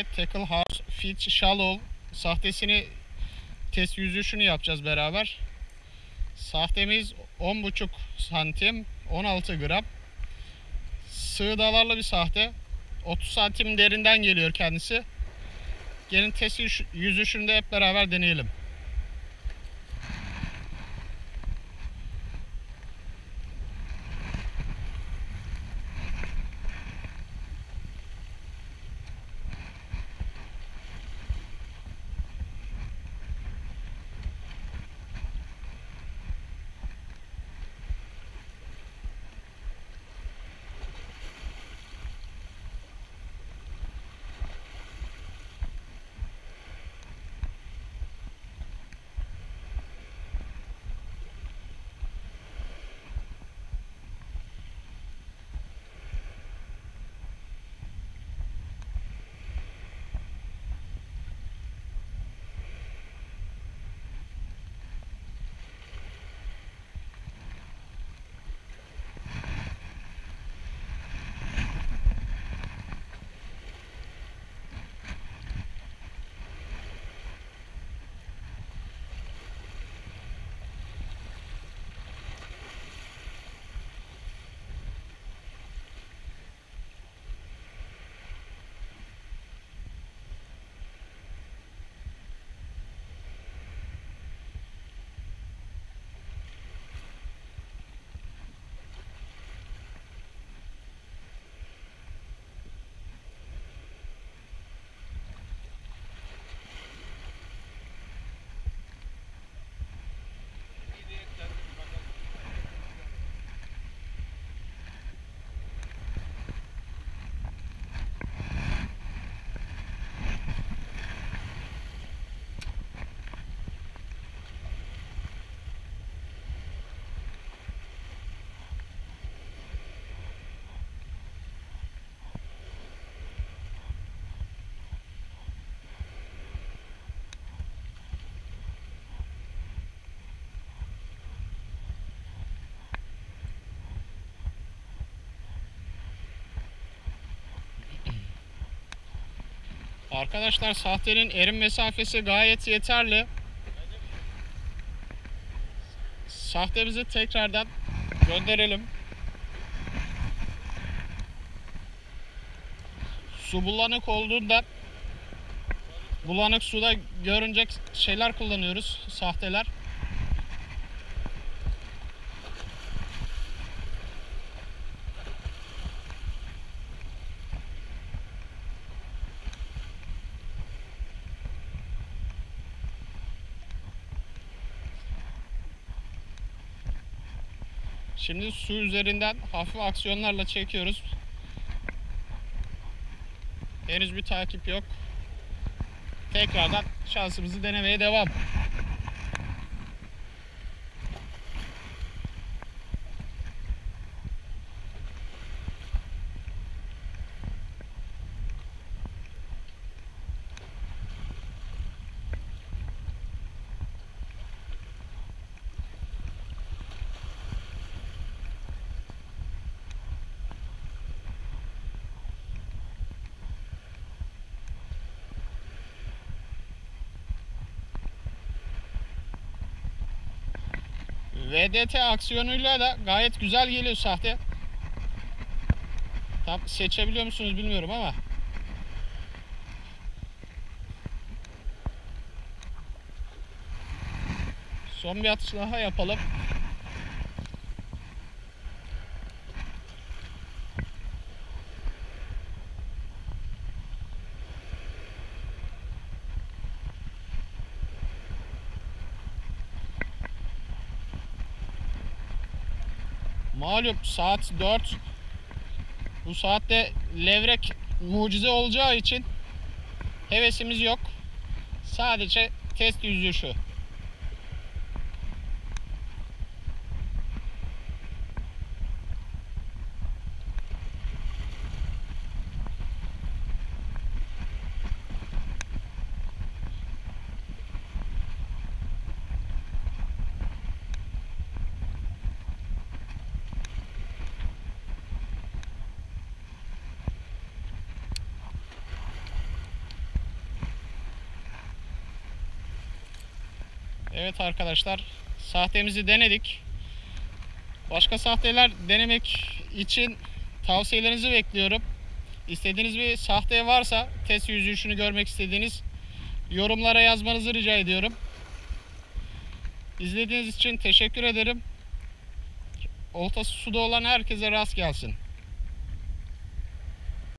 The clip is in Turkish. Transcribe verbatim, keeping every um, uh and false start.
ve Tackle House Fit Shallow sahtesini test yüzüşünü yapacağız beraber. Sahtemiz on buçuk santim, on altı gram. Sığ dalarlı bir sahte. otuz santim derinden geliyor kendisi. Gelin test yüzüşünü de hep beraber deneyelim. Arkadaşlar sahtenin erim mesafesi gayet yeterli. Sahtemizi tekrardan gönderelim. Su bulanık olduğunda bulanık suda görünecek şeyler kullanıyoruz, sahteler. Şimdi su üzerinden hafif aksiyonlarla çekiyoruz. Henüz bir takip yok. Tekrardan şansımızı denemeye devam. V D T aksiyonuyla da gayet güzel geliyor sahte. Tam seçebiliyor musunuz bilmiyorum ama. Son bir atış daha yapalım. Malum saat dört. Bu saatte levrek mucize olacağı için hevesimiz yok. Sadece test yüzüşü. Evet arkadaşlar, sahtemizi denedik. Başka sahteler denemek için tavsiyelerinizi bekliyorum. İstediğiniz bir sahte varsa, test yüzüşünü görmek istediğiniz, yorumlara yazmanızı rica ediyorum. İzlediğiniz için teşekkür ederim. Oltası suda olan herkese rast gelsin.